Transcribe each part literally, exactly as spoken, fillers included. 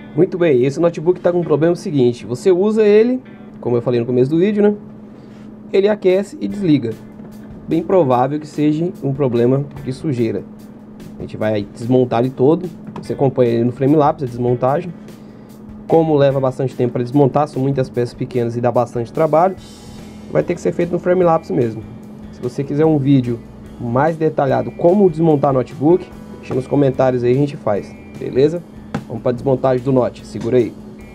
Muito bem, esse notebook está com um problema seguinte: você usa ele, como eu falei no começo do vídeo, né? Ele aquece e desliga. Bem provável que seja um problema de sujeira. A gente vai desmontar ele todo. Você acompanha ele no frame-lapse, a desmontagem. Como leva bastante tempo para desmontar, são muitas peças pequenas e dá bastante trabalho, vai ter que ser feito no frame-lapse mesmo. Se você quiser um vídeo mais detalhado como desmontar notebook, deixa nos comentários aí, a gente faz, beleza? Vamos para a desmontagem do Note, segura aí.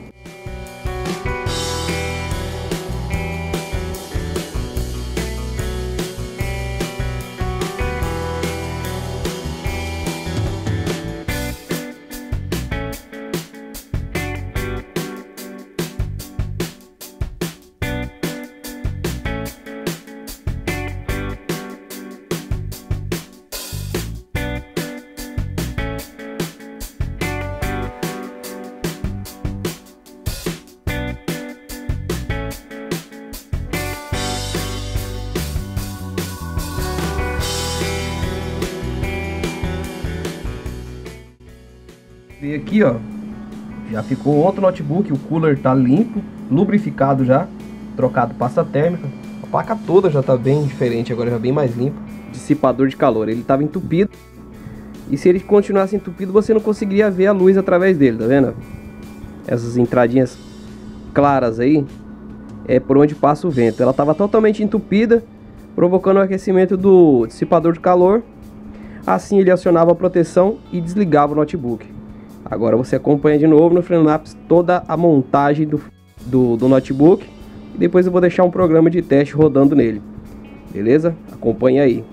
E aqui, ó, já ficou outro notebook. O cooler tá limpo, lubrificado já, trocado pasta térmica. A placa toda já tá bem diferente, agora já bem mais limpa. Dissipador de calor, ele tava entupido, e se ele continuasse entupido você não conseguiria ver a luz através dele, tá vendo? Essas entradinhas claras aí é por onde passa o vento. Ela tava totalmente entupida, provocando o aquecimento do dissipador de calor. Assim ele acionava a proteção e desligava o notebook. Agora você acompanha de novo no frame-lapse toda a montagem do, do, do notebook. E depois eu vou deixar um programa de teste rodando nele. Beleza? Acompanha aí.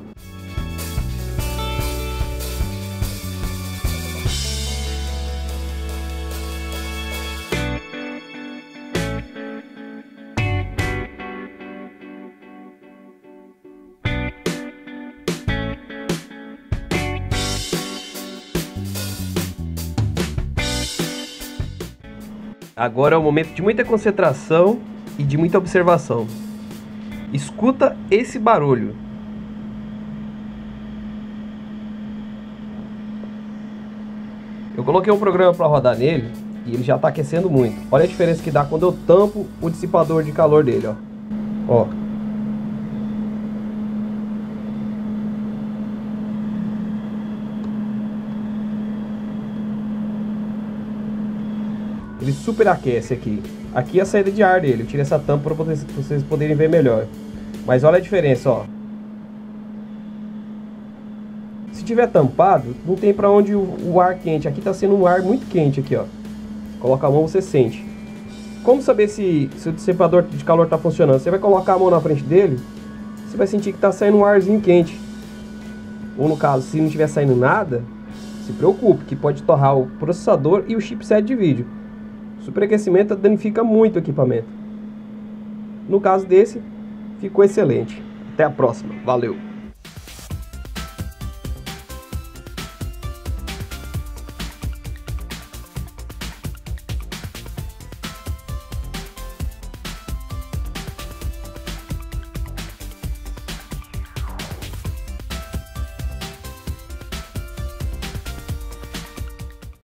Agora é um momento de muita concentração e de muita observação. Escuta esse barulho. Eu coloquei um programa para rodar nele e ele já está aquecendo muito. Olha a diferença que dá quando eu tampo o dissipador de calor dele, ó. Ó. Ele superaquece aqui. Aqui é a saída de ar dele. Eu tirei essa tampa para vocês poderem ver melhor. Mas olha a diferença, ó. Se tiver tampado, não tem para onde o, o ar quente. Aqui tá sendo um ar muito quente aqui, ó. Coloca a mão, você sente. Como saber se, se o dissipador de calor tá funcionando? Você vai colocar a mão na frente dele, você vai sentir que tá saindo um arzinho quente. Ou no caso, se não tiver saindo nada, se preocupe, que pode torrar o processador e o chipset de vídeo. Superaquecimento danifica muito o equipamento. No caso desse, ficou excelente. Até a próxima. Valeu!